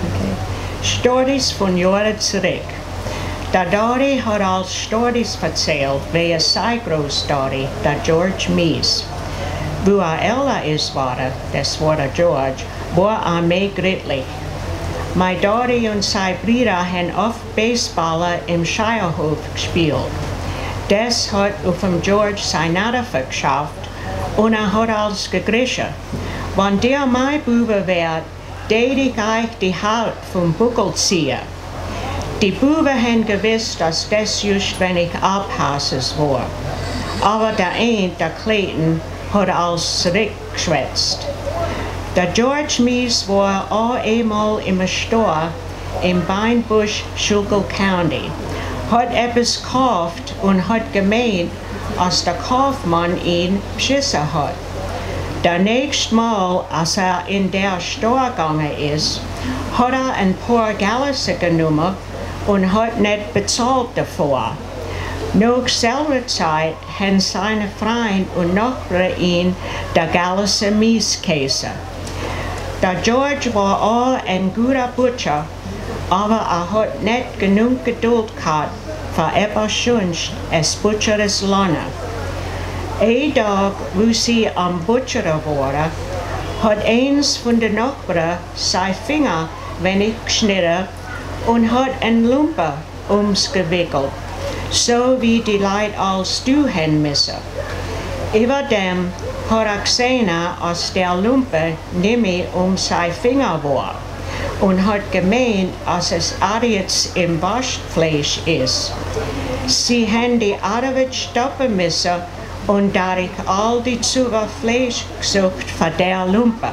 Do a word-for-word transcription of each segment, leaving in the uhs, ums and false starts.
Okay. Schtoris von Yaahre zerick. Da Dori hat als Schtoris erzählt, wie es sei Großdori, der George Mies. Wo er älter ist war, das war der George, war er mehr grittlich. Mein Dori und seine Brüder haben oft Baseballer im Scheierhof gespielt. Das hat auf dem George sein Nerven geschafft und er hat alles gegriffen. Wenn der mein Bube wird, der ich euch die Haut vom Buckel ziehen. Die Buben haben gewusst, dass das just wenn ich abhasses war. Aber der eine, der Clayton, hat alles zurückgeschwätzt. Der George Mies war auch einmal im Store im Beinbusch, Schuylkill County, hat etwas gekauft und hat gemeint, als der Kaufmann ihn beschissen hat. Das nächste Mal, als er in der Store gegangen ist, hat er ein paar Gallissen genommen und hat nicht bezahlt davor. Nach selber Zeit haben seine Freunde und Nachbarn ihn der Gallisse Mieskäse. Der George war auch ein guter Butcher, aber er hat nicht genug Geduld gehabt für etwas sonst als Butcheres Lohne. Ein Tag, wo sie am Butchern waren, hat eins von den Nachbarn seine Finger wenig geschnitten und hat ein Lumpe ums gewickelt, so wie die Leute als du haben müssen. Über dem hat er gesehen, als der Lumpe nicht um seine Finger war und hat gemeint, als es jetzt im Waschfleisch ist. Sie haben die Arbeit stoppen müssen und dadurch all die Zuger Fleisch gesucht für der Lumpe.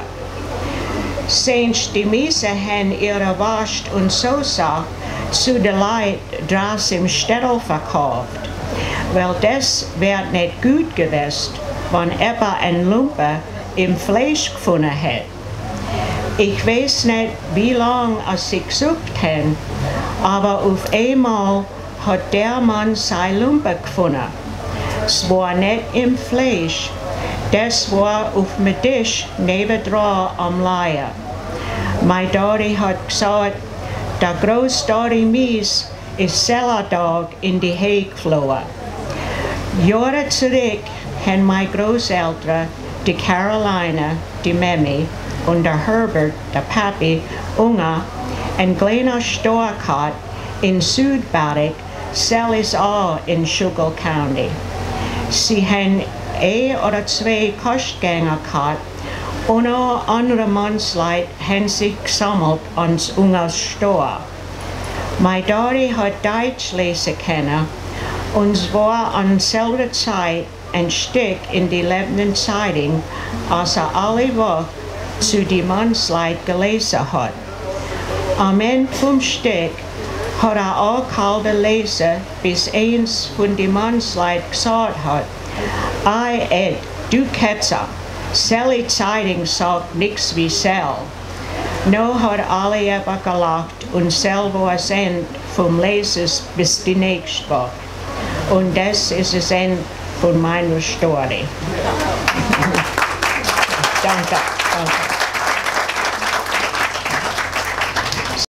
Senst die Miese haben ihre Wurst und Soße zu den Leuten draußen im Städtel verkauft, weil das wird nicht gut gewesen, wenn jemand ein Lumpe im Fleisch gefunden hat. Ich weiß nicht, wie lange sie gesucht haben, aber auf einmal hat der Mann sein Lumpe gefunden. Es war nicht im Fleisch, das war auf dem Tisch nebendran am Leier. Mein Dori hat gesagt, der Großdori Mies ist Sellertag in die Hege geflohen. Jahre zurück haben meine Großeltern, die Caroline, die Mami und der Herbert, der Papi, Unga, ein kleiner Store gehabt in Südbarrick, Sellis auch in Schuylkill County. Sie haben ein oder zwei Kostgänger gehabt und auch andere Mannsleute haben sich gesammelt ans Ungas Store. Mein Dori hat Deutsch lesen können und es war an selber Zeit ein Stück in die lebenden Zeitung, als er alle Woche zu die Mannsleute gelesen hat. Am Ende vom Stück hat er auch gehalten lesen, bis eins von den Mannsleuten gesagt hat, Ei Ed, du Ketzer, Sally Zeitung sagt nichts wie Sell. No hat alle aber gelacht und Sell war das Ende vom Lesen bis die nächste Woche. Und das ist das Ende von meiner Story. Danke. Danke.